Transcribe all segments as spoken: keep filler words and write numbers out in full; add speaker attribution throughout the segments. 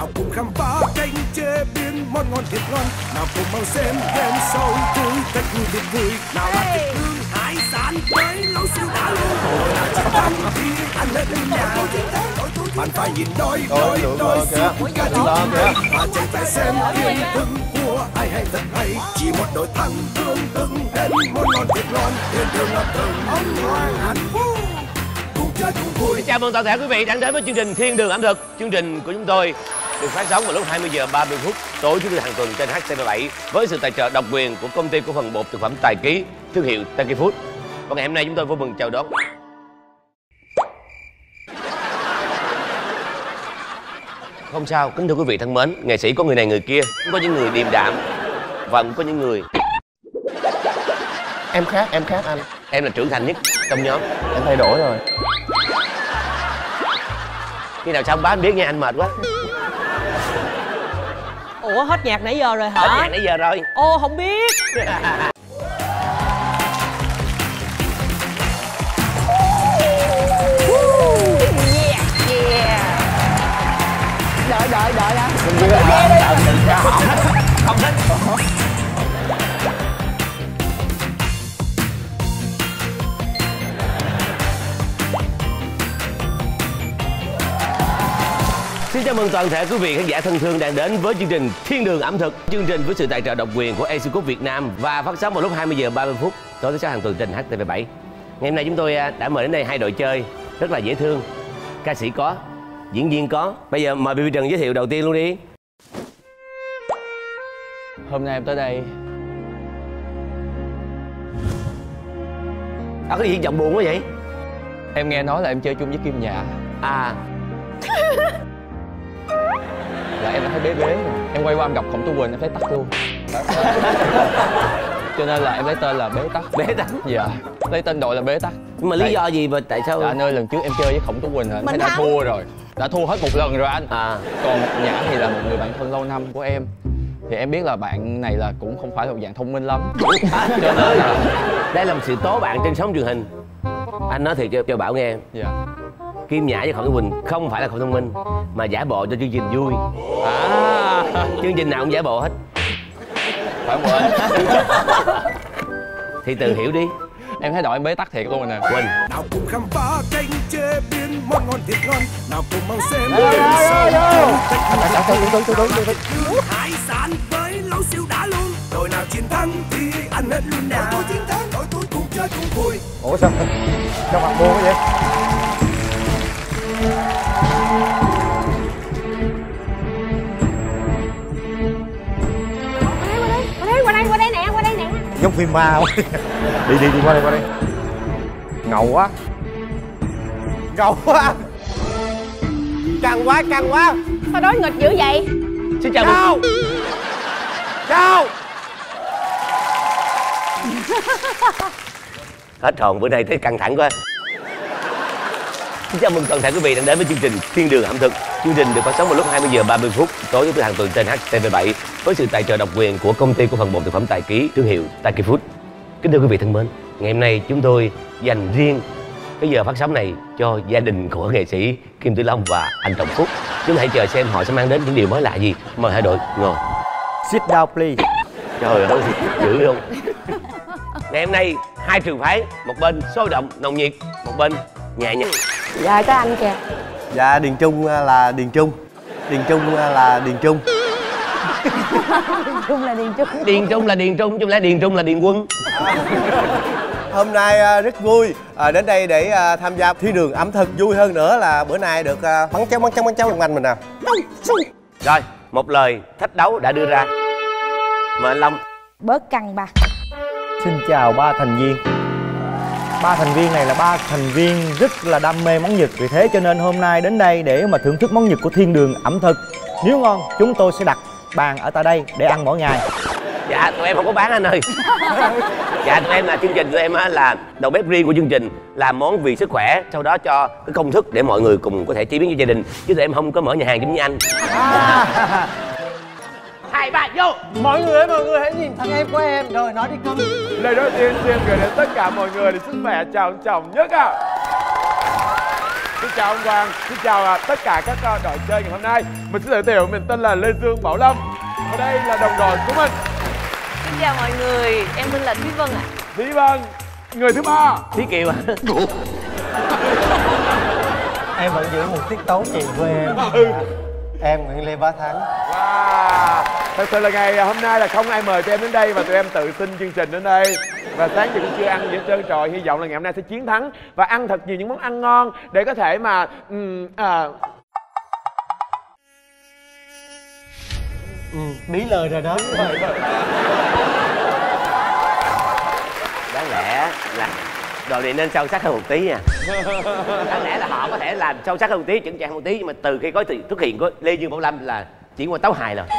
Speaker 1: nào cùng khám phá kênh chế biến món ngon thiệt ngon, nào cùng mau xem game show vui cách vui thiệt vui, nào là thịt nướng hải sản với lẩu siêu đã luôn, rồi nào chỉ ăn thì ăn hết nhà. Bạn phải nhìn đôi đôi đôi suốt cả tiếng mà chạy phải xem kiến thức của ai hay thật hay, chỉ một đội thằng tương tương đến món ngon thiệt ngon, thiên đường ngập từng ấm hoang hạnh phúc.
Speaker 2: Chào mừng toàn thể quý vị đã đến với chương trình Thiên Đường ẩm thực. Chương trình của chúng tôi được phát sóng vào lúc hai mươi giờ ba mươi phút tối thứ tư hàng tuần trên H T V bảy với sự tài trợ độc quyền của công ty cổ phần bột thực phẩm Tài Ký, thương hiệu Taki Food. Và ngày hôm nay chúng tôi vô mừng chào đón không sao, kính thưa quý vị thân mến, nghệ sĩ có người này người kia, cũng có những người điềm đạm và cũng có những người em khác, em khác anh, em là trưởng thành nhất trong nhóm, em thay đổi rồi. Khi nào xong bá biết nha, anh mệt quá.
Speaker 3: Ủa hết nhạc nãy giờ rồi hả?
Speaker 2: Hết nhạc nãy giờ rồi.
Speaker 3: Ô không biết.
Speaker 4: Yeah, yeah. Đợi đợi đợi đã.
Speaker 2: Không thích. Xin chào mừng toàn thể quý vị khán giả thân thương đang đến với chương trình Thiên Đường ẩm thực. Chương trình với sự tài trợ độc quyền của Asian Cook Việt Nam và phát sóng vào lúc hai mươi giờ ba mươi phút tối thứ sáu hàng tuần trên H T V bảy. Ngày hôm nay chúng tôi đã mời đến đây hai đội chơi rất là dễ thương. Ca sĩ có, diễn viên có. Bây giờ mời bê bê Trần giới thiệu đầu tiên luôn đi.
Speaker 5: Hôm nay em tới đây.
Speaker 2: À, có gì giọng buồn quá vậy?
Speaker 5: Em nghe nói là em chơi chung với Kim Nhã.
Speaker 2: À.
Speaker 5: Là em đã thấy bế bế rồi. Em quay qua em gặp Khổng Tú Quỳnh em thấy tắt luôn. Cho nên là em lấy tên là Bế Tắc.
Speaker 2: Bế Tắc?
Speaker 5: Dạ. Lấy tên đội là Bế Tắc.
Speaker 2: Nhưng mà lý do gì mà tại sao?
Speaker 5: Dạ anh ơi, lần trước em chơi với Khổng Tú Quỳnh rồi, em thấy đã thua rồi. Đã thua hết một lần rồi anh.
Speaker 2: À.
Speaker 5: Còn Nhã thì là một người bạn thân lâu năm của em. Thì em biết là bạn này là cũng không phải là một dạng thông minh lắm. Cho nên là
Speaker 2: đây là một sự tố bạn trên sóng truyền hình. Anh nói thiệt cho, cho Bảo nghe.
Speaker 5: Dạ.
Speaker 2: Kim Nhã với Khổng Tú Quỳnh không phải là không thông minh mà giả bộ cho chương trình vui.
Speaker 5: À.
Speaker 2: Chương trình nào cũng giả bộ hết.
Speaker 5: Phải không anh?
Speaker 2: Thì tự hiểu đi.
Speaker 5: Em thấy đội em Bế Tắc thiệt luôn rồi nè.
Speaker 2: Quỳnh.
Speaker 1: Nào cùng khám phá kênh chế biến món ngon thiệt ngon, nào cùng mau xem game show hải sản với lẩu siêu đã luôn, đội nào chiến thắng thì ăn hết luôn nào. Đội tôi chiến thắng, đội tôi cùng chơi cùng vui.
Speaker 6: Ủa sao sao mặt buồn vậy?
Speaker 4: Qua đây, qua đây, qua đây nè, qua đây nè.
Speaker 6: Giống phim ma quá. Đi đi đi qua đây, qua đây. Ngầu quá. Ngầu quá. Căng quá, căng quá.
Speaker 4: Sao đối nghịch dữ vậy?
Speaker 2: Xin chào
Speaker 6: Chào. Chào.
Speaker 2: Hết hồn, bữa nay thấy căng thẳng quá. Xin chào mừng toàn thể quý vị đang đến với chương trình Thiên Đường ẩm thực. Chương trình được phát sóng vào lúc hai mươi giờ ba mươi phút tối thứ tư hàng tuần trên H T V bảy với sự tài trợ độc quyền của công ty cổ phần bột thực phẩm Tài Ký, thương hiệu Taki Food. Kính thưa quý vị thân mến, ngày hôm nay chúng tôi dành riêng cái giờ phát sóng này cho gia đình của nghệ sĩ Kim Tử Long và anh Trọng Phúc. Chúng ta hãy chờ xem họ sẽ mang đến những điều mới lạ gì. Mời hai đội ngồi.
Speaker 6: Sit down please.
Speaker 2: Trời ơi, dữ luôn. Ngày hôm nay hai trường phái, một bên sôi động nồng nhiệt, một bên nhẹ nhàng.
Speaker 4: Dạ có anh kìa.
Speaker 6: Dạ Điền Trung là Điền Trung. Điền Trung là Điền Trung.
Speaker 4: Điền Trung là Điền Trung.
Speaker 2: Điền Trung là Điền Trung, chứ không lẽ Điền Trung là Điền Quân.
Speaker 6: Hôm nay rất vui đến đây để tham gia Thiên Đường ẩm thực. Vui hơn nữa là bữa nay được bắn cháu bắn cháu bắn cháu trong anh mình nè.
Speaker 2: Rồi, một lời thách đấu đã đưa ra. Mời anh Long.
Speaker 4: Bớt căng ba.
Speaker 6: Xin chào ba thành viên. Ba thành viên này là ba thành viên rất là đam mê món Nhật. Vì thế cho nên hôm nay đến đây để mà thưởng thức món Nhật của Thiên Đường ẩm thực. Nếu ngon chúng tôi sẽ đặt bàn ở tại đây để ăn mỗi ngày.
Speaker 2: Dạ tụi em không có bán anh ơi. Dạ tụi em là chương trình tụi em là đầu bếp riêng của chương trình, làm món vì sức khỏe, sau đó cho cái công thức để mọi người cùng có thể chế biến cho gia đình, chứ tụi em không có mở nhà hàng giống như anh.
Speaker 6: À.
Speaker 2: Hai ba vô.
Speaker 6: Mọi người ơi, mọi người hãy nhìn thằng em của em rồi nói đi cưng.
Speaker 7: Lời đầu tiên xin gửi đến tất cả mọi người để sức khỏe chào trọng nhất ạ. xin chào ông Quang, xin chào tất cả các đội chơi ngày hôm nay. Mình xin tự thiệu, mình tên là Lê Dương Bảo Lâm. Ở đây là đồng đội của mình.
Speaker 8: Xin chào mọi người, em tên là Thúy Vân ạ.
Speaker 7: Thúy Vân, người thứ ba.
Speaker 2: Thúy Kiều à?
Speaker 6: Em vẫn giữ một tiết tấu chị của em. Em Nguyễn Lê Bá Thắng.
Speaker 7: Wow. Thật sự là ngày hôm nay là không ai mời tụi em đến đây mà tụi em tự xin chương trình đến đây. Và sáng giờ cũng chưa ăn gì hết trơn trọi. Hy vọng là ngày hôm nay sẽ chiến thắng và ăn thật nhiều những món ăn ngon để có thể mà um, à...
Speaker 6: Ừ, bí lời rồi đó.
Speaker 2: Đáng lẽ là đội này nên sâu sắc hơn một tí nha. Đáng lẽ là họ có thể làm sâu sắc hơn một tí, chững chạc hơn một tí, nhưng mà từ khi có sự xuất hiện của Lê Dương Bảo Lâm là chỉ qua tấu hài rồi.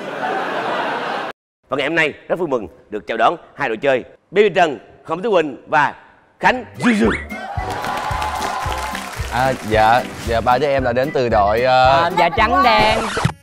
Speaker 2: Và ngày hôm nay rất vui mừng được chào đón hai đội chơi Baby Trần, Khổng Tú Quỳnh và Khánh Duy Dương.
Speaker 5: À, dạ, dạ ba đứa em là đến từ đội uh...
Speaker 3: à, dạ trắng đen.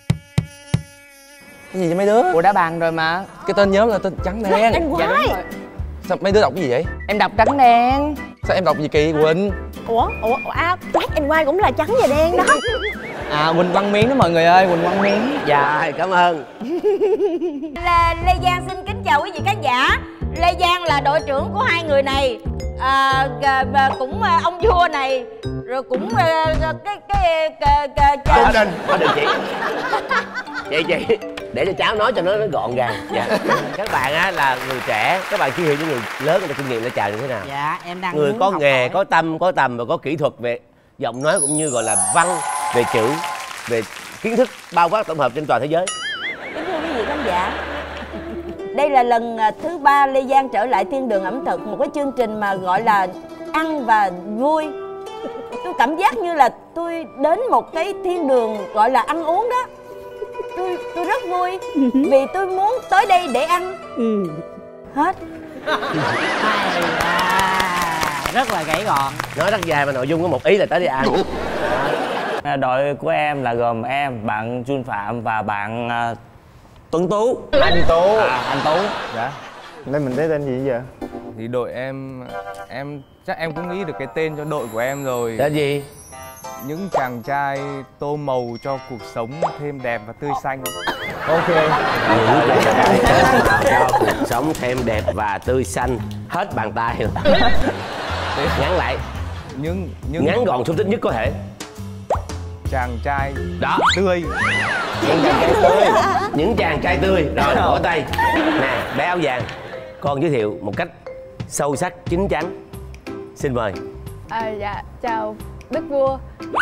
Speaker 5: Cái gì cho mấy đứa?
Speaker 3: Ủa đã bàn rồi mà.
Speaker 5: Cái tên nhóm là tên trắng đen.
Speaker 4: Anh
Speaker 3: Dạ đúng
Speaker 4: quái.
Speaker 3: rồi.
Speaker 5: Sao mấy đứa đọc cái gì vậy?
Speaker 3: Em đọc trắng đen.
Speaker 5: Sao em đọc gì kỳ Quỳnh?
Speaker 4: Ủa, ủa, à, Black and White cũng là trắng và đen đó.
Speaker 3: À Quỳnh Văn Miến đó mọi người ơi, Quỳnh Văn Miến.
Speaker 2: Dạ cảm ơn.
Speaker 4: Là Lê Giang xin kính chào quý vị khán giả. Lê Giang là đội trưởng của hai người này. À, à, cũng à, ông vua này. Rồi cũng à, cái cái cái cái
Speaker 2: Hóa đơn, hóa đơn chị. Chị chị để cho cháu nói cho nó, nó gọn gàng. Dạ. Các bạn á là người trẻ, các bạn chia hiệu cho người lớn người ta kinh nghiệm để chào như thế nào?
Speaker 3: Dạ em đang
Speaker 2: Người
Speaker 3: muốn
Speaker 2: có
Speaker 3: học
Speaker 2: nghề,
Speaker 3: hỏi.
Speaker 2: có tâm, có tầm và có kỹ thuật về giọng nói cũng như gọi là văn, về chữ, về kiến thức bao quát tổng hợp trên toàn thế giới.
Speaker 4: Kính thưa quý vị khán giả, đây là lần thứ ba Lê Giang trở lại Thiên Đường Ẩm Thực, một cái chương trình mà gọi là ăn và vui. Tôi cảm giác như là tôi đến một cái thiên đường gọi là ăn uống đó. Tôi tôi rất vui vì tôi muốn tới đây để ăn. Ừ. Hết.
Speaker 3: Hay à, rất là gãy gọn.
Speaker 2: Nói rất dài mà nội dung có một ý là tới đi ăn.
Speaker 9: Đội của em là gồm em, bạn Jun Phạm và bạn uh, Tuấn Tú.
Speaker 6: Anh Tú.
Speaker 9: À, anh Tú.
Speaker 6: Dạ. Nên mình thấy tên gì vậy?
Speaker 10: Thì đội em, em chắc em cũng nghĩ được cái tên cho đội của em rồi.
Speaker 2: Tên gì?
Speaker 10: Những chàng trai tô màu cho cuộc sống thêm đẹp và tươi xanh.
Speaker 6: Ok.
Speaker 2: Những chàng trai tô màu cho cuộc sống thêm đẹp và tươi xanh. Hết bàn tay rồi. Ngắn lại.
Speaker 10: Nhưng, nhưng...
Speaker 2: Ngắn gọn xúc tích nhất có thể.
Speaker 10: Chàng trai
Speaker 2: đó
Speaker 10: tươi.
Speaker 2: Những chàng trai tươi. Những chàng trai tươi. Rồi vỗ tay. Nè bé áo vàng, con giới thiệu một cách sâu sắc chín chắn. Xin mời.
Speaker 11: À, dạ chào Đức Vua.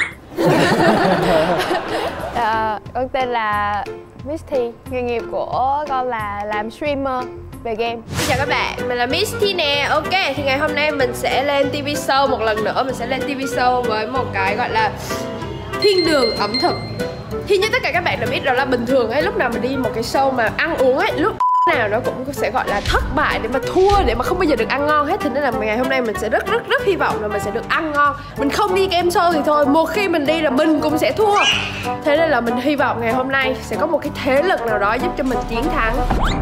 Speaker 11: À, con tên là Misty, nghề nghiệp của con là làm streamer về game.
Speaker 12: Xin chào các bạn, mình là Misty nè. Ok, thì ngày hôm nay mình sẽ lên ti vi show một lần nữa. Mình sẽ lên ti vi show với một cái gọi là Thiên Đường Ẩm Thực. Thì như tất cả các bạn đã biết đó là bình thường ấy, lúc nào mình đi một cái show mà ăn uống ấy, lúc nào nó cũng sẽ gọi là thất bại để mà thua, để mà không bao giờ được ăn ngon hết. Thế nên là ngày hôm nay mình sẽ rất rất rất hy vọng là mình sẽ được ăn ngon. Mình không đi game show thì thôi, một khi mình đi là mình cũng sẽ thua. Thế nên là mình hy vọng ngày hôm nay sẽ có một cái thế lực nào đó giúp cho mình chiến thắng.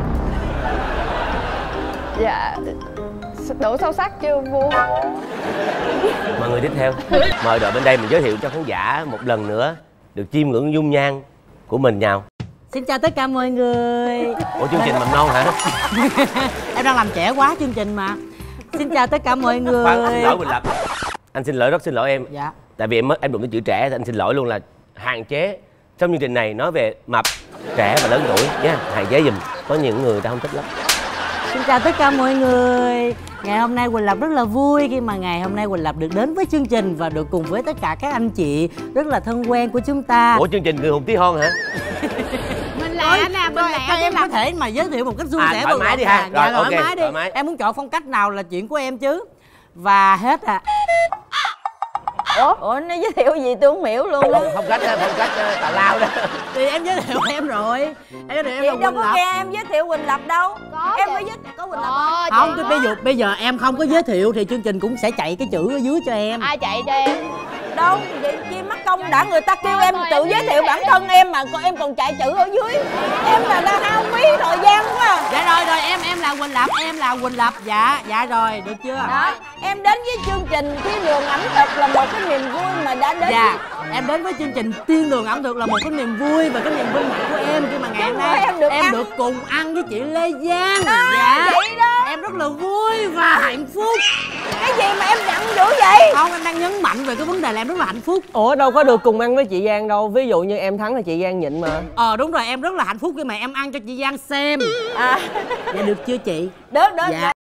Speaker 11: Dạ đủ sâu sắc chưa vua?
Speaker 2: Mọi người tiếp theo mời đội bên đây mình giới thiệu cho khán giả một lần nữa được chiêm ngưỡng dung nhan của mình nhau.
Speaker 3: Xin chào tất cả mọi người.
Speaker 2: Ủa chương trình mầm non hả?
Speaker 3: Em đang làm trẻ quá chương trình mà. Xin chào tất cả mọi người.
Speaker 2: Khoan, xin lỗi Quỳnh Lập. Anh xin lỗi, rất xin lỗi em.
Speaker 3: Dạ.
Speaker 2: Tại vì em mới em đụng cái chữ trẻ thì anh xin lỗi luôn, là hạn chế trong chương trình này nói về mập, trẻ và lớn tuổi nha. Hạn chế giùm, có những người ta không thích lắm.
Speaker 3: Xin chào tất cả mọi người. Ngày hôm nay Quỳnh Lập rất là vui khi mà ngày hôm nay Quỳnh Lập được đến với chương trình và được cùng với tất cả các anh chị rất là thân quen của chúng ta.
Speaker 2: Ủa chương trình Người Hùng Tí Hon hả?
Speaker 11: Mình lẹ nè, mình lẹ.
Speaker 3: Các em có thể mà giới thiệu một cách vui
Speaker 2: à,
Speaker 3: vẻ
Speaker 2: thoải mái đi ha.
Speaker 3: Dạ,
Speaker 2: Rồi,
Speaker 3: thoải
Speaker 2: ok,
Speaker 3: mái đi.
Speaker 2: thoải mái.
Speaker 3: Em muốn chọn phong cách nào là chuyện của em chứ. Và hết à.
Speaker 4: Ủa? Ủa nó giới thiệu gì tôi không hiểu luôn đó.
Speaker 2: Phong cách đó, phong cách tào lao đó.
Speaker 3: Thì em giới thiệu em rồi. Em giới thiệu em
Speaker 4: Chị
Speaker 3: là
Speaker 4: đâu
Speaker 3: Quỳnh
Speaker 4: có
Speaker 3: Lập.
Speaker 4: nghe em giới thiệu Quỳnh Lập đâu.
Speaker 11: Có
Speaker 4: em
Speaker 11: vậy.
Speaker 4: phải giới thiệu có Quỳnh Lập không?
Speaker 3: Không, cái bây giờ bây giờ em không có giới thiệu thì chương trình cũng sẽ chạy cái chữ ở dưới cho em.
Speaker 11: Ai chạy cho em?
Speaker 4: Đâu, vậy chi mắc công đã, người ta kêu em tự giới thiệu bản thân em mà còn em còn chạy chữ ở dưới. Em là đã hao phí thời gian quá.
Speaker 3: Dạ rồi rồi em em là Quỳnh Lập, em là Quỳnh Lập. Dạ dạ rồi, được chưa?
Speaker 4: Đó, em đến với chương trình Thiên Đường Ẩm Thực là một cái niềm vui mà đã đến.
Speaker 3: Dạ, em đến với chương trình Thiên Đường Ẩm Thực là một cái niềm vui và cái niềm vinh hạnh của em khi mà ngày hôm nay
Speaker 4: em được
Speaker 3: em
Speaker 4: ăn.
Speaker 3: được cùng ăn với chị Lê Giang.
Speaker 4: Đó,
Speaker 3: dạ.
Speaker 4: vậy đó.
Speaker 3: Em rất là vui và hạnh phúc.
Speaker 4: Cái gì mà em giận dữ vậy?
Speaker 3: Không, em đang nhấn mạnh về cái vấn đề là em rất là hạnh phúc.
Speaker 13: Ủa đâu có được cùng ăn với chị Giang đâu. Ví dụ như em thắng là chị Giang nhịn mà.
Speaker 3: Ờ đúng rồi, em rất là hạnh phúc khi mà em ăn cho chị Giang xem.
Speaker 4: À.
Speaker 3: Dạ được chưa chị?
Speaker 4: Được được.
Speaker 3: Dạ.